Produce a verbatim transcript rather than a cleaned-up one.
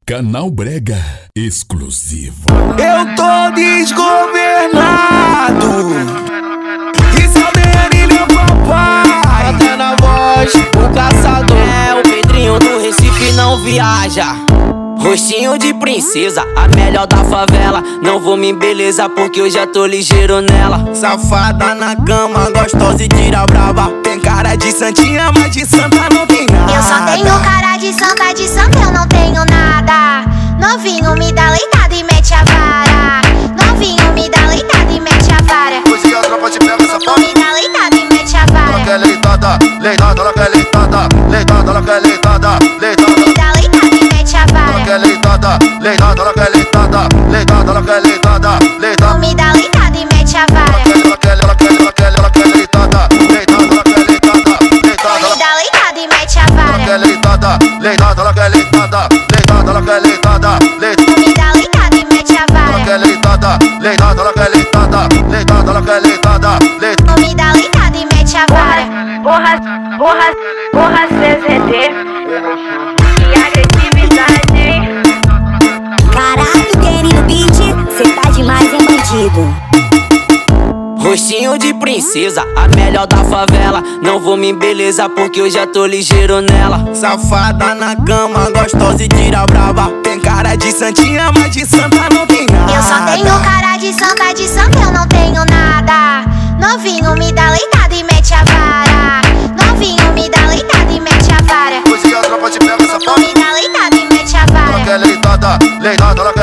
Canal Brega exclusivo. Eu tô desgovernado. Isso é o D N, meu papai. Até na voz, o caçador. É, o Pedrinho do Recife não viaja. Rostinho de princesa, a melhor da favela. Não vou me embelezar porque eu já tô ligeiro nela. Safada na cama, gostosa e tira brava. Tem cara de santinha, mas de santa não tem nada. Eu só tenho cara de santa, de santa eu não tenho nada. Novinho me dá leitada e mete a vara. Novinho me dá leitada e mete a vara. Hoje a tropa te pega essa Novinho me dá leitada e mete a vara. Ela quer leitada, leitada, ela quer leitada. Leitada, ela quer leitada, leitada. Me dá leitada e mete a vara. Ela quer leitada, leitada, ela quer leitada. Leitada, ela quer leitada, leitada. Me dá leitada e mete a vara. Ela quer, ela quer, ela quer, ela quer leitada. Leitada, ela quer leitada, leitada. Me dá leitada e mete a vara. Ela quer leitada, leitada, ela quer leitada. Leitada, ela quer leitada, leitada. Me dá leitada e mete a vara. Ela quer leitada, leitada, ela quer leitada. Leitada, ela quer leitada, leitada. Me dá leitada e mete a vara. Porra, porra, porra, C Z D. Que agressividade, hein? Caralho, Kenny no beat, cê tá demais, hein, bandido? Rostinho de princesa, a melhor da favela. Não vou me embelezar porque eu já tô ligeiro nela. Safada na cama, gostosa e tira brava. Tem cara de santinha, mas de santa não tem nada. Eu só tenho cara de santa, de santa eu não tenho nada. Novinho me dá leitada e mete a vara. Novinho me dá leitada e mete a vara. Hoje a tropa te pega essa Me dá leitada e mete a Ela vara. quer leitada, leitada, ela